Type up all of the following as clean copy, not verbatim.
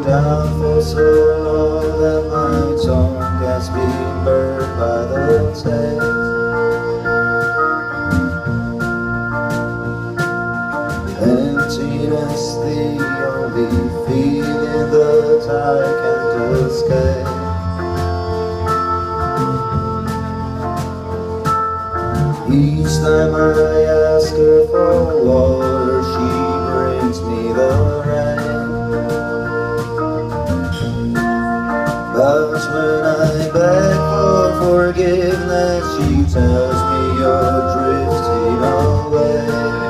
down for so long that my tongue has been burned by the taste. Emptiness, the only feeling that I can't escape. Each time I ask her for water, she brings me the rain. But when I beg for forgiveness, she tells me you're drifting away.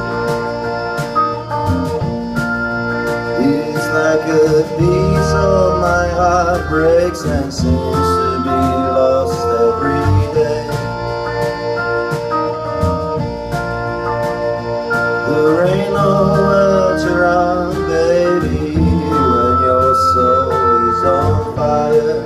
It's like a piece of my heart breaks and seems to be lost every day. There ain't nowhere to run, baby, when your soul is on fire.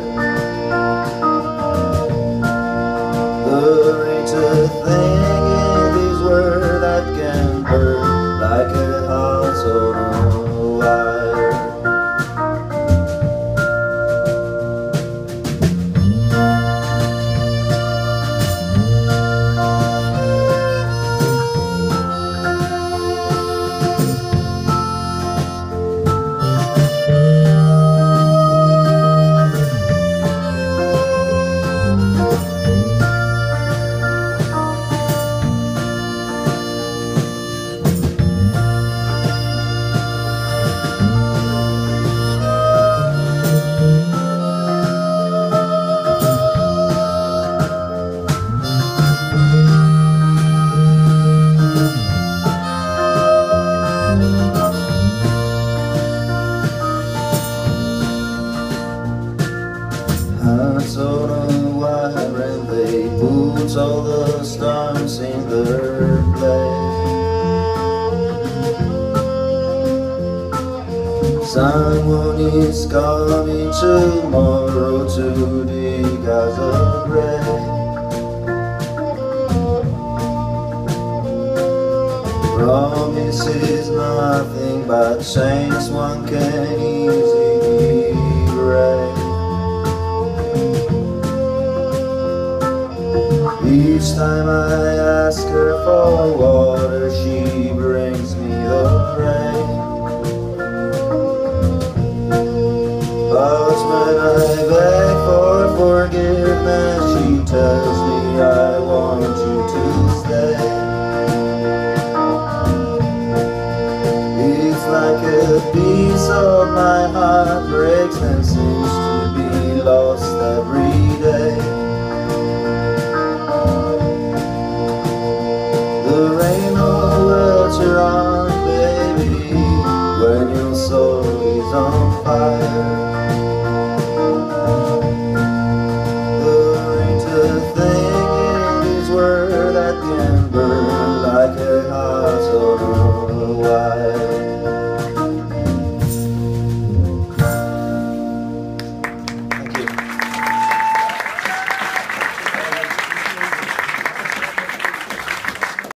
There ain't a thing in this world that can burn like a heart on a wire. Hearts on a wire and they put all the stars in their place. Someone is coming tomorrow to dig us a grave. Promise is nothing but chains one can easily break. Each time I ask her for water, she brings me the rain. But when I beg for forgiveness, she tells me I want you to stay. It's like a piece of my heart breaks and seems to be lost every day. There ain't nowhere to run, baby, when your soul is on fire.